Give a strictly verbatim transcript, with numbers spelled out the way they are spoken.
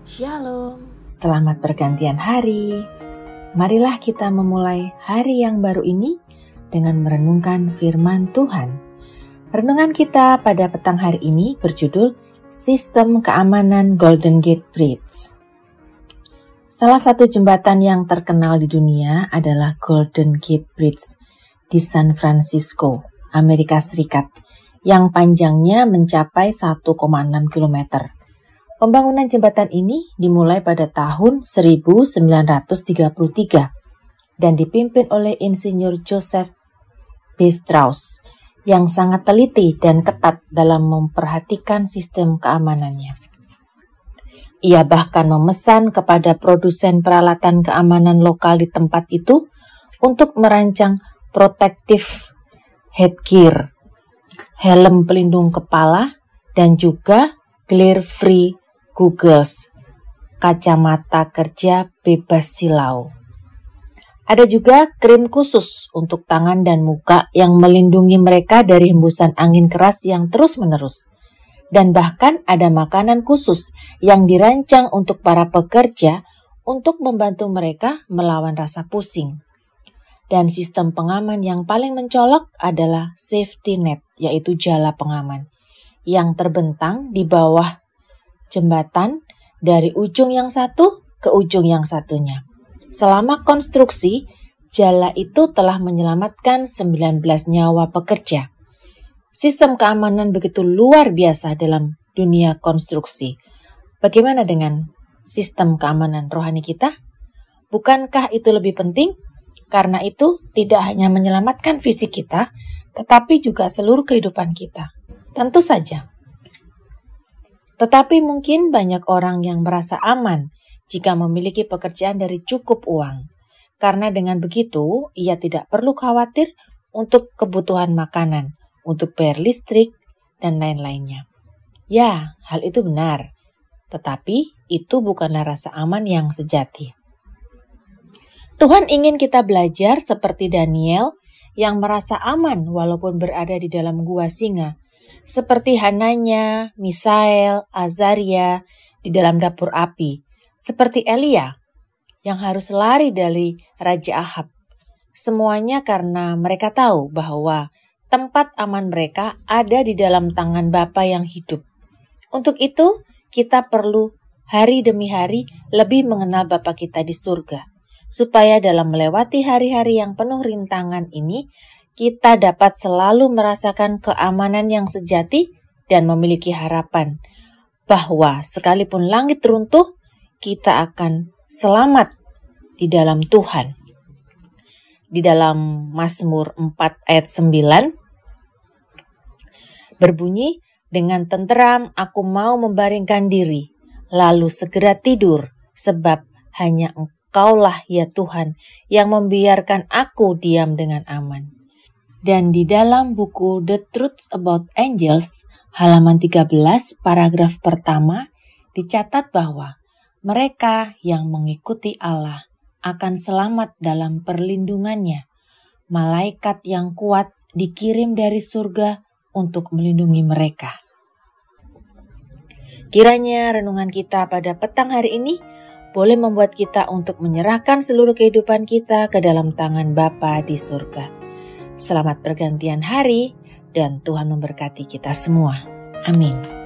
Shalom, selamat pergantian hari. Marilah kita memulai hari yang baru ini dengan merenungkan firman Tuhan. Renungan kita pada petang hari ini berjudul Sistem Keamanan Golden Gate Bridge. Salah satu jembatan yang terkenal di dunia adalah Golden Gate Bridge di San Francisco, Amerika Serikat, yang panjangnya mencapai satu koma enam kilometer. Pembangunan jembatan ini dimulai pada tahun seribu sembilan ratus tiga puluh tiga dan dipimpin oleh Insinyur Joseph B. Strauss yang sangat teliti dan ketat dalam memperhatikan sistem keamanannya. Ia bahkan memesan kepada produsen peralatan keamanan lokal di tempat itu untuk merancang protective headgear, helm pelindung kepala, dan juga glare-free goggles, kacamata kerja bebas silau. Ada juga krim khusus untuk tangan dan muka yang melindungi mereka dari hembusan angin keras yang terus-menerus. Dan bahkan ada makanan khusus yang dirancang untuk para pekerja untuk membantu mereka melawan rasa pusing. Dan sistem pengaman yang paling mencolok adalah safety net, yaitu jala pengaman, yang terbentang di bawah jembatan dari ujung yang satu ke ujung yang satunya. Selama konstruksi, jala itu telah menyelamatkan sembilan belas nyawa pekerja. Sistem keamanan begitu luar biasa dalam dunia konstruksi. Bagaimana dengan sistem keamanan rohani kita? Bukankah itu lebih penting? Karena itu tidak hanya menyelamatkan fisik kita, tetapi juga seluruh kehidupan kita. Tentu saja. Tetapi mungkin banyak orang yang merasa aman jika memiliki pekerjaan dari cukup uang. Karena dengan begitu, ia tidak perlu khawatir untuk kebutuhan makanan, untuk bayar listrik, dan lain-lainnya. Ya, hal itu benar. Tetapi itu bukanlah rasa aman yang sejati. Tuhan ingin kita belajar seperti Daniel yang merasa aman walaupun berada di dalam gua singa. Seperti Hananya, Misael, Azaria di dalam dapur api. Seperti Elia yang harus lari dari Raja Ahab. Semuanya karena mereka tahu bahwa tempat aman mereka ada di dalam tangan Bapa yang hidup. Untuk itu, kita perlu hari demi hari lebih mengenal Bapa kita di surga. Supaya dalam melewati hari-hari yang penuh rintangan ini, kita dapat selalu merasakan keamanan yang sejati dan memiliki harapan bahwa sekalipun langit runtuh, kita akan selamat di dalam Tuhan. Di dalam Mazmur empat ayat sembilan berbunyi, dengan tenteram aku mau membaringkan diri, lalu segera tidur, sebab hanya Engkaulah ya Tuhan yang membiarkan aku diam dengan aman. Dan di dalam buku The Truth About Angels, halaman tiga belas, paragraf pertama, dicatat bahwa mereka yang mengikuti Allah akan selamat dalam perlindungannya. Malaikat yang kuat dikirim dari surga untuk melindungi mereka. Kiranya renungan kita pada petang hari ini boleh membuat kita untuk menyerahkan seluruh kehidupan kita ke dalam tangan Bapa di surga. Selamat pergantian hari dan Tuhan memberkati kita semua. Amin.